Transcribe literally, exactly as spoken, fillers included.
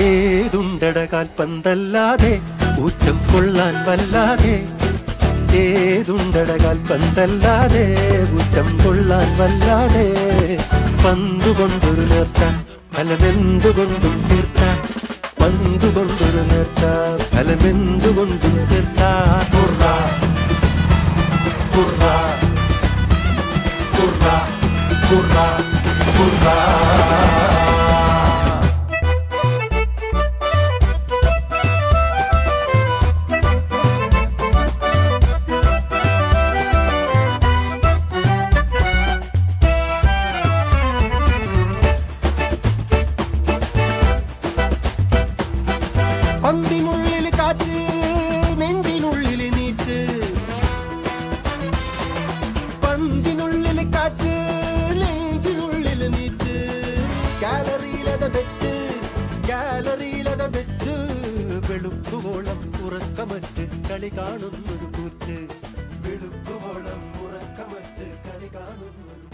ഏതുണ്ടട കാൽപന്തല്ലാതെ ഊറ്റം കൊള്ളാൻ വല്ലാതെ ഏതുണ്ടട കാൽപന്തല്ലാതെ ഊറ്റം കൊള്ളാൻ വല്ലാതെ പന്തുകൊണ്ടൊരു നേർച്ച ഫലമെന്തുകൊണ്ടും തീർച്ച പന്തുകൊണ്ടൊരു നേർച്ച ഫലമെന്തുകൊണ്ടും തീർച്ച കുർറ കുർറ കുർറ കുർറ കുർറ പന്തിനുള്ളിൽ കാറ്റ് നെഞ്ചിനുള്ളിൽ നീറ്റ് പന്തിനുള്ളിൽ കാറ്റ് നെഞ്ചിനുള്ളിൽ നീറ്റ് ഗാലറിയിലത ബെറ്റ് ഗാലറിയിലത ബെറ്റ് വെളുക്കുവോളം ഉറക്കമറ്റ് കളി കാണുന്നൊരു കൂറ്റ് വെളുക്കുവോളം ഉറക്കമറ്റ് കളി കാണുന്നൊരു